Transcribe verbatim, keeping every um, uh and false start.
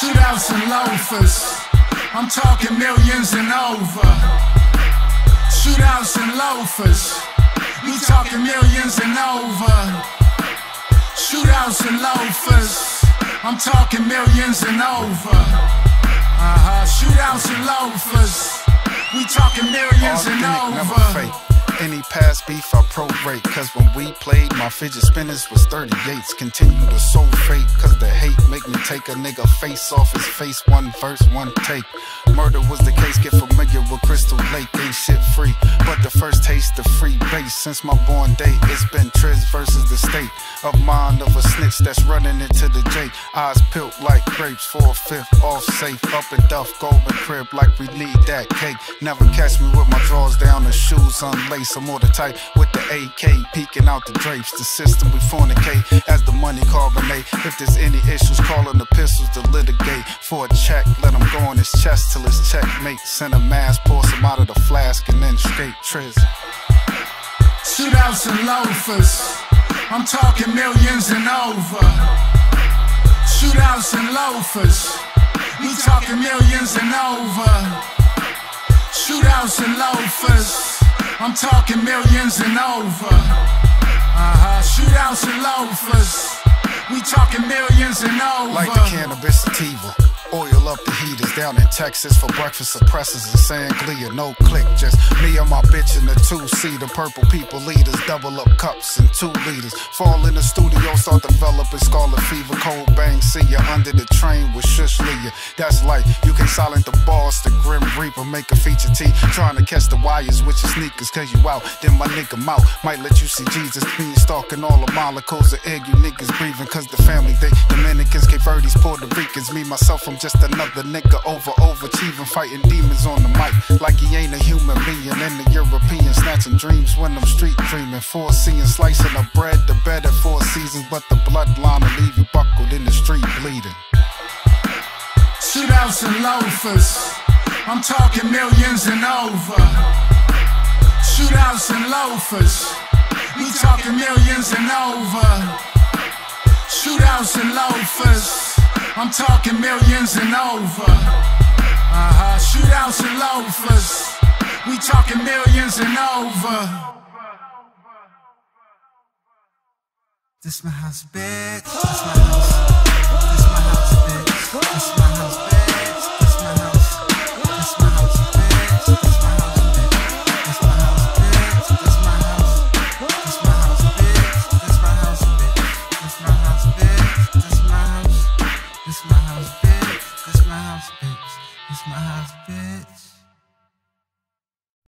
Shootouts and loafers, I'm talking millions and over. Shootouts and loafers, we talking millions and over. Shootouts and loafers, I'm talking millions and over. Uh-huh. Shootouts and loafers, we talking millions and over. Never fake. Any past beef I prorate, cause when we played, my fidget spinners was thirty-eights. Continue to soul fate, cause the hate make me take a nigga face off his face. One verse, one take. Murder was the case, get familiar with Crystal Lake. Ain't shit free, but the first taste of free base. Since my born day, it's been Triz versus the state of mind of a snitch that's running into the J. Eyes peeled like grapes, four fifth off safe. Up in Duff, Golden crib like we need that cake. Never catch me with my drawers down and shoes unlaced. I'm more the type with the A K peeking out the drapes. The system we fornicate as the money carbonate. If there's any issues, calling the pistols to litigate. For a check, let him go on his chest till it's checkmate. Send a mask, pour some out of the flask and then straight Triz. Shootouts and loafers, I'm talking millions and over. Shootouts and loafers, we talking millions and over. Shootouts and loafers, I'm talking millions and over. Uh-huh. Shootouts and loafers, we talking millions and over. Like the cannabis sativa, oil up the heaters. Down in Texas for breakfast suppressors and sangria. No click, just me and my bitch in the two-seater. Purple people leaders, double up cups and two liters. Fall in the studio, start developing scarlet fever. Cold bang, see ya under the train with Shush Leah. That's life, you can silent the boss, the Grim Reaper. Make a feature T, trying to catch the wires with your sneakers. Cause you out, then my nigga mouth might let you see Jesus. Me stalking all the molecules of egg you niggas breathing. Cause the family, they Dominicans, Cape Verdes, Puerto Ricans. Me, myself, I'm just another nigga over, overachieving, fighting demons on the mic like he ain't a human being. In the European, snatching dreams when I'm street dreaming. Foreseeing, slicing the bread, the bed at four seasons, but the bloodline will leave you buckled in the street bleeding. Shootouts and loafers, I'm talking millions and over. Shootouts and loafers, we talking millions and over. Shootouts and loafers, I'm talking millions and over. Uh-huh. Shootouts and loafers, we talking millions and over. This my house, bitch. This my house. This my house, bitch. This my house, bitch. This my house. This my house, bitch. This my house, bitch. This my house, bitch. This my house. This my house, bitch. This my house, bitch. This my house, bitch. This my house. This my house, bitch. This my house, bitch. This my house, bitch.